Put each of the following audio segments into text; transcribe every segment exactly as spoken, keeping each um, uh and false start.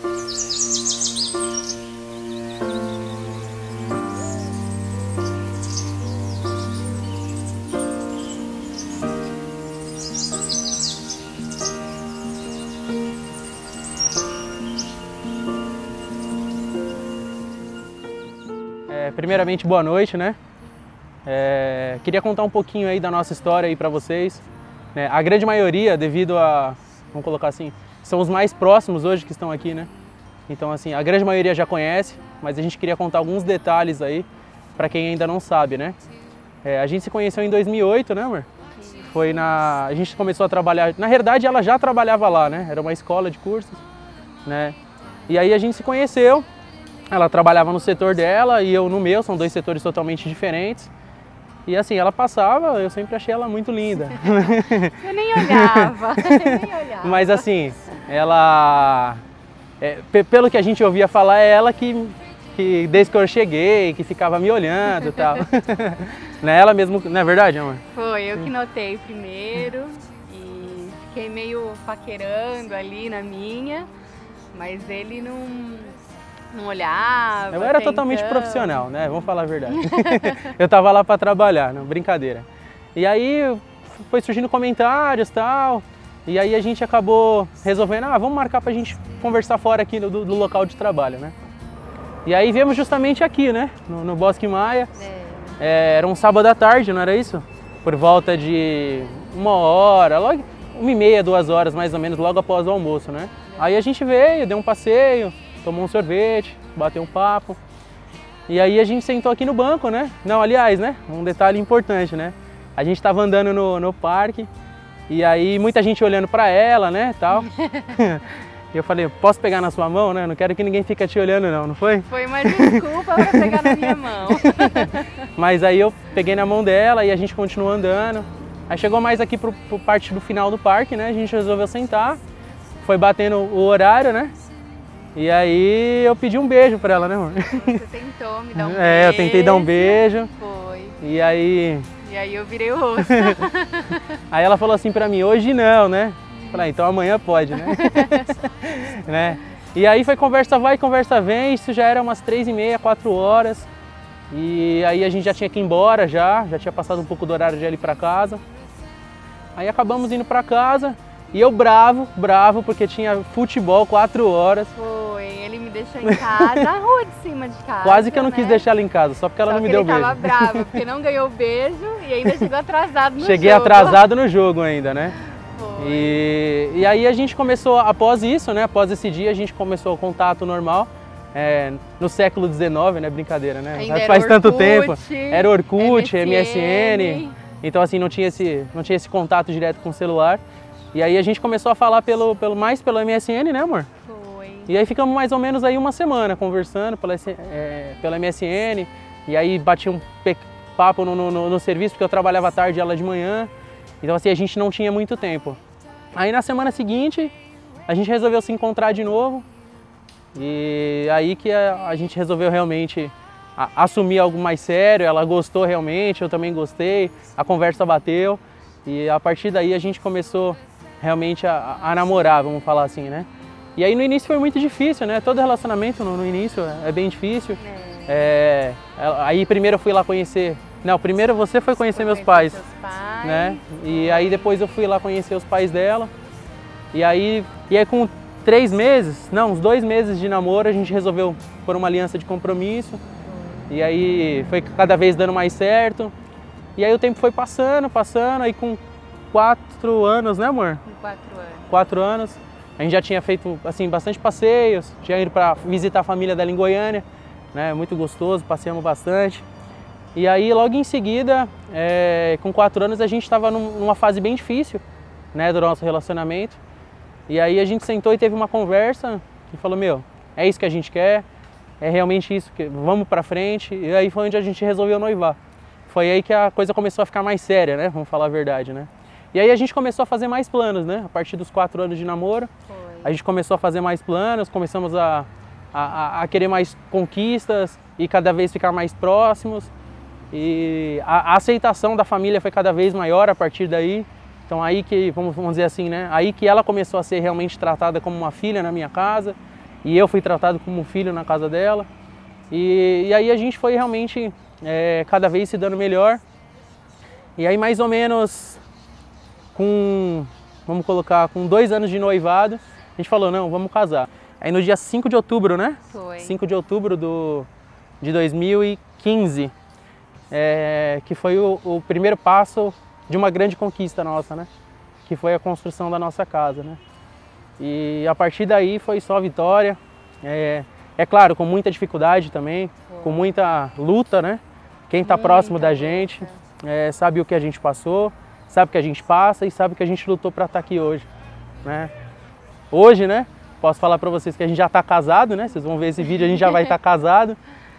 É, primeiramente, boa noite, né? É, queria contar um pouquinho aí da nossa história aí para vocês. Né? A grande maioria, devido a, vamos colocar assim, são os mais próximos hoje que estão aqui, né? Então, assim, a grande maioria já conhece, mas a gente queria contar alguns detalhes aí para quem ainda não sabe, né? É, a gente se conheceu em dois mil e oito, né, amor? Foi na, a gente começou a trabalhar. Na verdade, ela já trabalhava lá, né? Era uma escola de cursos, né? E aí a gente se conheceu. Ela trabalhava no setor dela e eu no meu, são dois setores totalmente diferentes. E assim, ela passava, eu sempre achei ela muito linda. Eu nem olhava, eu nem olhava. Mas assim, ela, é, pelo que a gente ouvia falar, é ela que, que desde que eu cheguei, que ficava me olhando e tal. Não é ela mesmo, não é verdade, amor? Foi, eu que notei primeiro e fiquei meio paquerando ali na minha, mas ele não... Não olhava. Eu era tentando. totalmente profissional, né? Vamos falar a verdade. Eu tava lá para trabalhar, não, brincadeira. E aí foi surgindo comentários e tal. E aí a gente acabou resolvendo, ah, vamos marcar pra gente conversar fora aqui do, do local de trabalho, né? E aí viemos justamente aqui, né? No, no Bosque Maia. É. É, era um sábado à tarde, não era isso? Por volta de uma hora, logo uma e meia, duas horas mais ou menos, logo após o almoço, né? Aí a gente veio, deu um passeio, tomou um sorvete, bateu um papo. E aí a gente sentou aqui no banco, né? Não, aliás, né? Um detalhe importante, né? A gente estava andando no, no parque e aí muita gente olhando para ela, né, tal. E eu falei, posso pegar na sua mão, né? Não quero que ninguém fique te olhando não, não foi? Foi uma desculpa para pegar na minha mão. Mas aí eu peguei na mão dela e a gente continuou andando. Aí chegou mais aqui pro, pro parte do final do parque, né? A gente resolveu sentar. Foi batendo o horário, né? E aí eu pedi um beijo pra ela, né, amor? Você tentou me dar um é, beijo. É, eu tentei dar um beijo. Foi. E aí... E aí eu virei o rosto. Aí ela falou assim pra mim, hoje não, né? Eu falei, ah, então amanhã pode, né? né? E aí foi conversa vai, conversa vem, isso já era umas três e meia, quatro horas. E aí a gente já tinha que ir embora já, já tinha passado um pouco do horário de ir pra casa. Aí acabamos indo pra casa. E eu bravo, bravo, porque tinha futebol quatro horas. Foi, ele me deixou em casa, na rua de cima de casa. Quase que eu não né? quis deixar ela em casa, só porque ela só não me que deu ele beijo. Tava bravo, porque não ganhou o beijo e ainda chegou atrasado no Cheguei jogo. atrasado no jogo ainda, né? Foi. E, e aí a gente começou, após isso, né? Após esse dia, a gente começou o contato normal. É, no século dezenove, né? Brincadeira, né? Ainda era Faz Orkut, tanto tempo. Era Orkut, M S N. M S N. Então assim, não tinha esse, não tinha esse contato direto com o celular. E aí a gente começou a falar pelo, pelo, mais pelo M S N, né, amor? Foi. E aí ficamos mais ou menos aí uma semana conversando pela, é, pela M S N. E aí batia um papo no, no, no serviço, porque eu trabalhava à tarde e ela de manhã. Então assim, a gente não tinha muito tempo. Aí na semana seguinte, a gente resolveu se encontrar de novo. E aí que a, a gente resolveu realmente a, assumir algo mais sério. Ela gostou realmente, eu também gostei. A conversa bateu. E a partir daí a gente começou realmente a, a namorar, vamos falar assim, né? E aí no início foi muito difícil, né? Todo relacionamento no, no início é bem difícil. É. É, aí primeiro eu fui lá conhecer... Não, primeiro você foi conhecer foi meus pais, pais, né? E aí depois eu fui lá conhecer os pais dela. E aí, e aí com três meses, não, uns dois meses de namoro, a gente resolveu pôr uma aliança de compromisso. E aí foi cada vez dando mais certo. E aí o tempo foi passando, passando, aí com quatro anos, né, amor? Com quatro anos. Quatro anos. A gente já tinha feito, assim, bastante passeios, tinha ido para visitar a família dela em Goiânia, né? Muito gostoso, passeamos bastante. E aí, logo em seguida, é, com quatro anos, a gente estava num, numa fase bem difícil, né, do nosso relacionamento. E aí a gente sentou e teve uma conversa e falou, meu, é isso que a gente quer, é realmente isso, que vamos pra frente. E aí foi onde a gente resolveu noivar. Foi aí que a coisa começou a ficar mais séria, né, vamos falar a verdade, né. E aí a gente começou a fazer mais planos, né, a partir dos quatro anos de namoro. Foi. A gente começou a fazer mais planos, começamos a, a, a querer mais conquistas e cada vez ficar mais próximos. E a, a aceitação da família foi cada vez maior a partir daí. Então aí que, vamos, vamos dizer assim, né? Aí que ela começou a ser realmente tratada como uma filha na minha casa. e eu fui tratado como um filho na casa dela. E, e aí a gente foi realmente é, cada vez se dando melhor. E aí mais ou menos com, vamos colocar, com dois anos de noivado, a gente falou, não, vamos casar. Aí no dia cinco de outubro, né? Foi. cinco de outubro do, de dois mil e quinze, é, que foi o, o primeiro passo de uma grande conquista nossa, né? Que foi a construção da nossa casa, né? E a partir daí foi só vitória. É, é claro, com muita dificuldade também, foi. Com muita luta, né? Quem está próximo da gente é, sabe o que a gente passou, sabe o que a gente passa e sabe o que a gente lutou para estar aqui hoje, né? Hoje, né? Posso falar para vocês que a gente já está casado, né? Vocês vão ver esse vídeo, a gente já vai estar casado.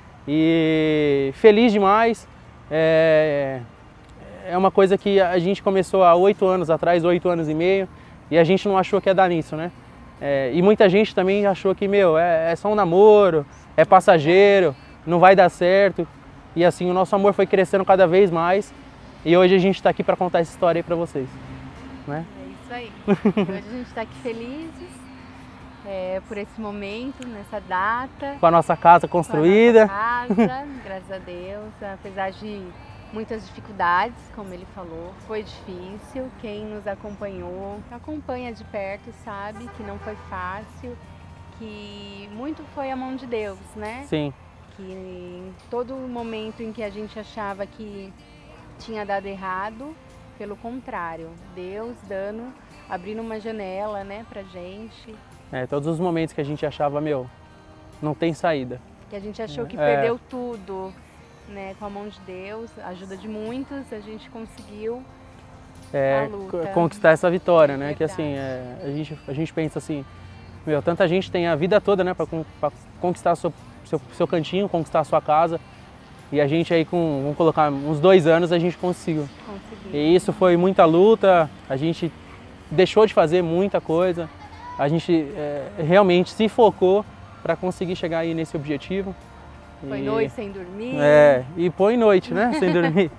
E feliz demais. É, é uma coisa que a gente começou há oito anos atrás, oito anos e meio, e a gente não achou que ia dar nisso, né? É, e muita gente também achou que, meu, é, é só um namoro, é passageiro, não vai dar certo. E assim, o nosso amor foi crescendo cada vez mais. E hoje a gente está aqui para contar essa história aí para vocês, né? É isso aí. Hoje a gente está aqui felizes é, por esse momento, nessa data. Com a nossa casa construída. Com a nossa casa, graças a Deus. Apesar de muitas dificuldades, como ele falou, foi difícil. Quem nos acompanhou, acompanha de perto, sabe que não foi fácil, que muito foi a mão de Deus, né? Sim. Que em todo momento em que a gente achava que tinha dado errado, pelo contrário, Deus dando, abrindo uma janela, né, pra gente. É, todos os momentos que a gente achava, meu, não tem saída. Que a gente achou que é. perdeu tudo, né, com a mão de Deus, a ajuda de muitos, a gente conseguiu é, a luta. Conquistar essa vitória, né, Verdade. que assim, é, a, gente, a gente pensa assim, meu, tanta gente tem a vida toda, né, pra, pra conquistar seu, seu, seu cantinho, conquistar a sua casa. E a gente aí com, vamos colocar, uns dois anos a gente conseguiu. Conseguiu. E isso foi muita luta, a gente deixou de fazer muita coisa, a gente é, realmente se focou para conseguir chegar aí nesse objetivo. Foi e, noite sem dormir. É, e põe noite, né, sem dormir.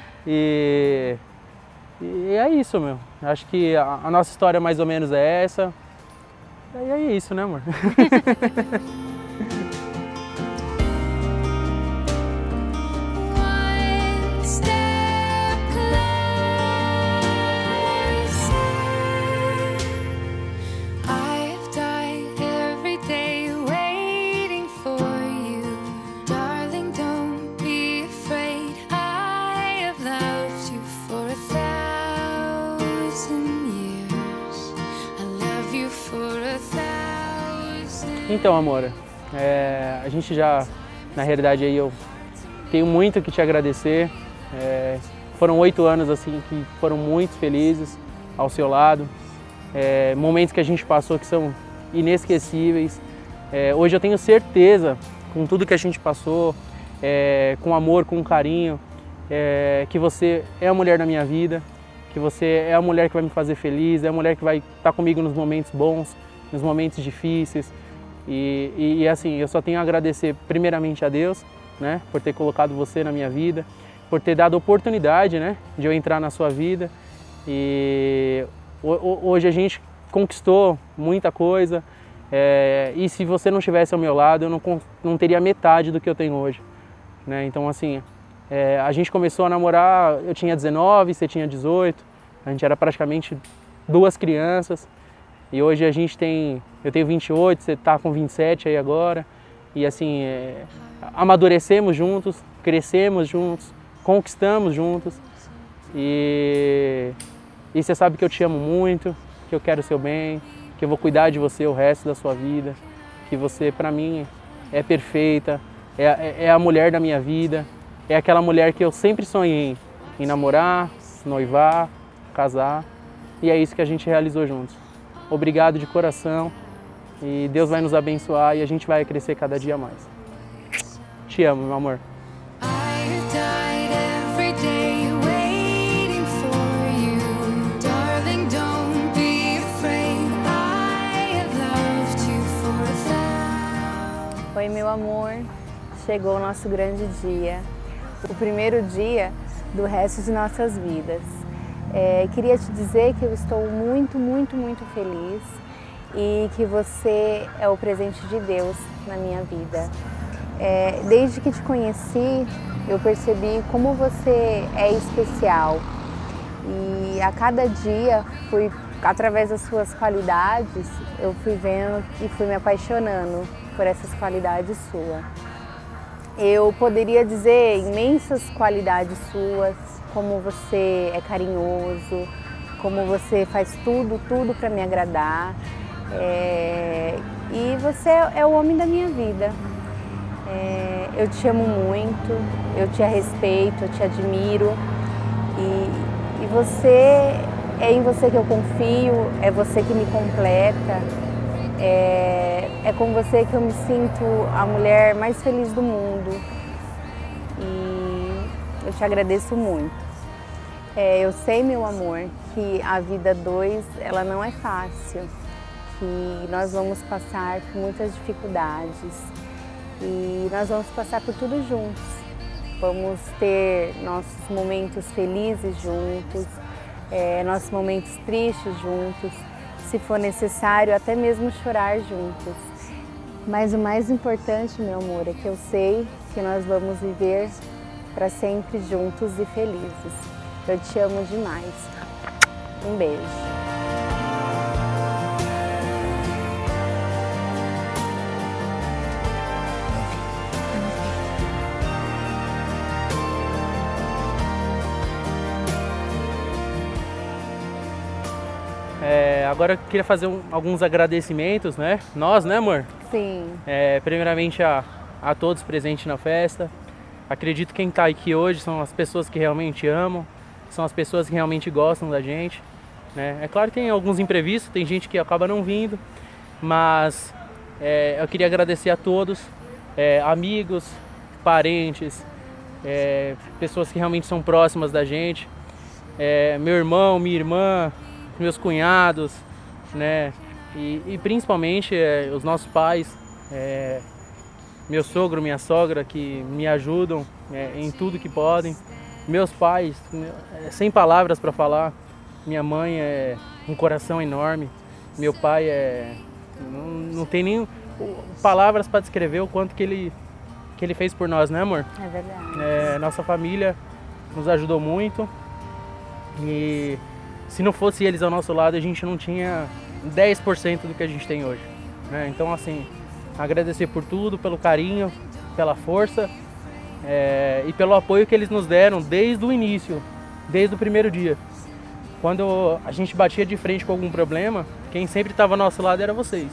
E, e é isso, meu. Acho que a, a nossa história mais ou menos é essa. E é isso, né, amor? Então, amor, é, a gente já, na realidade, aí eu tenho muito que te agradecer. É, foram oito anos assim que foram muito felizes ao seu lado. É, momentos que a gente passou que são inesquecíveis. É, hoje eu tenho certeza, com tudo que a gente passou, é, com amor, com carinho, é, que você é a mulher da minha vida, que você é a mulher que vai me fazer feliz, é a mulher que vai estar comigo nos momentos bons, nos momentos difíceis. E, e, e assim, eu só tenho a agradecer primeiramente a Deus, né, por ter colocado você na minha vida, por ter dado a oportunidade, né, de eu entrar na sua vida. E hoje a gente conquistou muita coisa, é, e se você não estivesse ao meu lado, eu não, não teria metade do que eu tenho hoje, né? Então assim, é, a gente começou a namorar, eu tinha dezenove, você tinha dezoito, a gente era praticamente duas crianças. E hoje a gente tem, eu tenho vinte e oito, você está com vinte e sete aí agora. E assim, é, amadurecemos juntos, crescemos juntos, conquistamos juntos. E, e você sabe que eu te amo muito, que eu quero o seu bem, que eu vou cuidar de você o resto da sua vida. Que você, para mim, é perfeita, é, é, é a mulher da minha vida. É aquela mulher que eu sempre sonhei em namorar, noivar, casar. E é isso que a gente realizou juntos. Obrigado de coração e Deus vai nos abençoar e a gente vai crescer cada dia mais. Te amo, meu amor. Oi, meu amor. Chegou o nosso grande dia. O primeiro dia do resto de nossas vidas. É, queria te dizer que eu estou muito, muito, muito feliz e que você é o presente de Deus na minha vida. É, desde que te conheci, eu percebi como você é especial e a cada dia, fui, através das suas qualidades, eu fui vendo e fui me apaixonando por essas qualidades suas. Eu poderia dizer imensas qualidades suas, como você é carinhoso, como você faz tudo, tudo para me agradar. É, e você é o homem da minha vida. É, eu te amo muito, eu te respeito, eu te admiro e, e você, é em você que eu confio, é você que me completa, é, é com você que eu me sinto a mulher mais feliz do mundo e eu te agradeço muito. É, eu sei, meu amor, que a vida dois ela não é fácil, que nós vamos passar por muitas dificuldades. E nós vamos passar por tudo juntos. Vamos ter nossos momentos felizes juntos, é, nossos momentos tristes juntos, se for necessário, até mesmo chorar juntos. Mas o mais importante, meu amor, é que eu sei que nós vamos viver para sempre juntos e felizes. Eu te amo demais. Um beijo. É, agora eu queria fazer um, alguns agradecimentos, né? Nós, né, amor? Sim. É, primeiramente a, a todos presentes na festa. Acredito que quem está aqui hoje são as pessoas que realmente amam, são as pessoas que realmente gostam da gente, né? É claro que tem alguns imprevistos, tem gente que acaba não vindo, mas é, eu queria agradecer a todos, é, amigos, parentes, é, pessoas que realmente são próximas da gente, é, meu irmão, minha irmã, meus cunhados, né? E, e principalmente é, os nossos pais, é, meu sogro, minha sogra, que me ajudam é, em tudo que podem. Meus pais, é, sem palavras para falar. Minha mãe é um coração enorme. Meu pai é não, não tem nem palavras para descrever o quanto que ele que ele fez por nós, né, amor? É verdade. É, nossa família nos ajudou muito e se não fosse eles ao nosso lado, a gente não tinha dez por cento do que a gente tem hoje, né? Então, assim, agradecer por tudo, pelo carinho, pela força é, e pelo apoio que eles nos deram desde o início, desde o primeiro dia. Quando a gente batia de frente com algum problema, quem sempre estava ao nosso lado era vocês.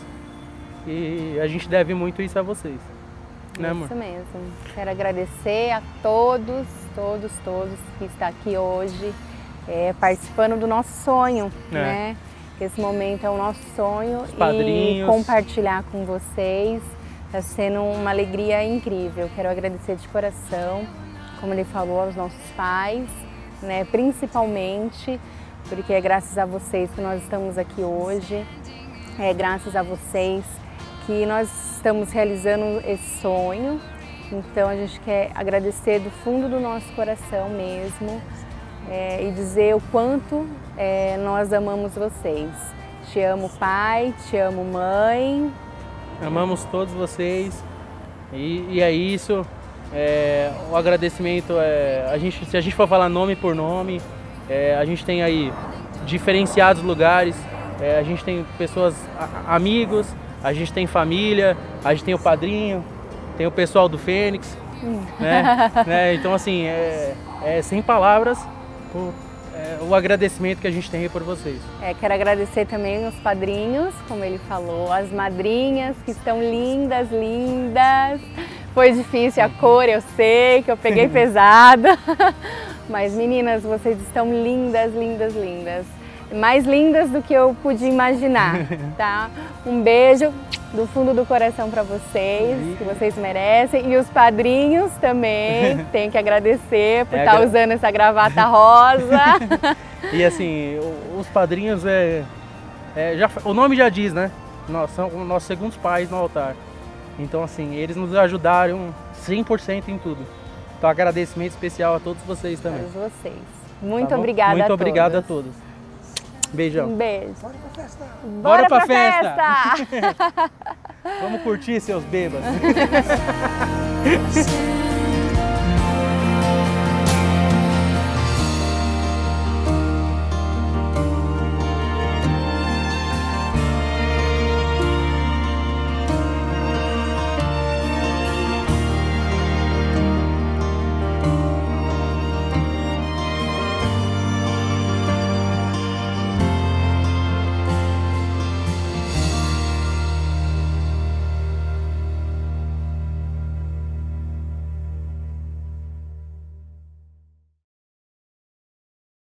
E a gente deve muito isso a vocês, né, amor? Isso mesmo. Quero agradecer a todos, todos, todos que estão aqui hoje. É, participando do nosso sonho, é. né? Esse momento é o nosso sonho e compartilhar com vocês está sendo uma alegria incrível. Quero agradecer de coração, como ele falou, aos nossos pais, né? Principalmente porque é graças a vocês que nós estamos aqui hoje, é graças a vocês que nós estamos realizando esse sonho. Então a gente quer agradecer do fundo do nosso coração mesmo. É, e dizer o quanto é, nós amamos vocês. Te amo, pai, te amo, mãe. Amamos todos vocês e, e é isso. É, o agradecimento, é, a gente, se a gente for falar nome por nome, é, a gente tem aí diferenciados lugares, é, a gente tem pessoas, a, amigos, a gente tem família, a gente tem o padrinho, tem o pessoal do Fênix, né? né? Então assim, é, é sem palavras o, é, o agradecimento que a gente tem por vocês. É, quero agradecer também os padrinhos, como ele falou, as madrinhas que estão lindas, lindas. Foi difícil a cor, eu sei que eu peguei pesada, mas meninas, vocês estão lindas, lindas, lindas. Mais lindas do que eu podia imaginar, tá? Um beijo do fundo do coração para vocês, que vocês merecem. E os padrinhos também, tenho que agradecer por é estar agra... usando essa gravata rosa. E assim, os padrinhos, é, é, já, o nome já diz, né? Nós são nossos segundos pais no altar. Então assim, eles nos ajudaram cem por cento em tudo. Então agradecimento especial a todos vocês também. A todos vocês. Muito tá obrigada Muito a obrigado todos. a todos. Beijão. Um beijo. Bora pra festa! Bora pra festa! Vamos curtir, seus bêbados. Say